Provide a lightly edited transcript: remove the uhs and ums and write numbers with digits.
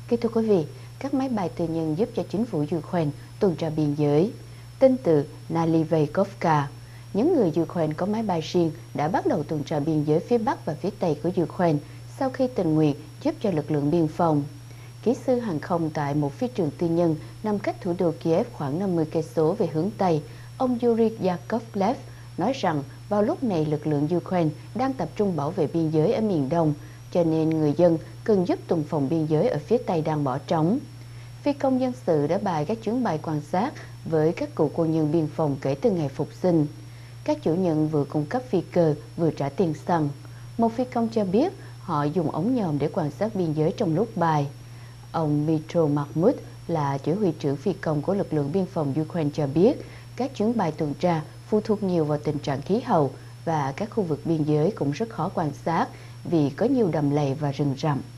Kính thưa quý vị, các máy bay tư nhân giúp cho chính phủ Ukraine tuần tra biên giới. Tin từ Naliveykovka, những người Ukraine có máy bay riêng đã bắt đầu tuần tra biên giới phía Bắc và phía Tây của Ukraine sau khi tình nguyện giúp cho lực lượng biên phòng. Kỹ sư hàng không tại một phi trường tư nhân nằm cách thủ đô Kiev khoảng 50 cây số về hướng Tây, ông Yuri Yakovlev nói rằng vào lúc này lực lượng Ukraine đang tập trung bảo vệ biên giới ở miền Đông, cho nên người dân cần giúp tuần phòng biên giới ở phía Tây đang bỏ trống. Phi công dân sự đã bài các chuyến bay quan sát với các cựu quân nhân biên phòng kể từ ngày phục sinh. Các chủ nhân vừa cung cấp phi cơ vừa trả tiền xăng. Một phi công cho biết họ dùng ống nhòm để quan sát biên giới trong lúc bài. Ông Mitro Mahmud là chỉ huy trưởng phi công của lực lượng biên phòng Ukraine cho biết các chuyến bay tuần tra phụ thuộc nhiều vào tình trạng khí hậu và các khu vực biên giới cũng rất khó quan sát vì có nhiều đầm lầy và rừng rậm.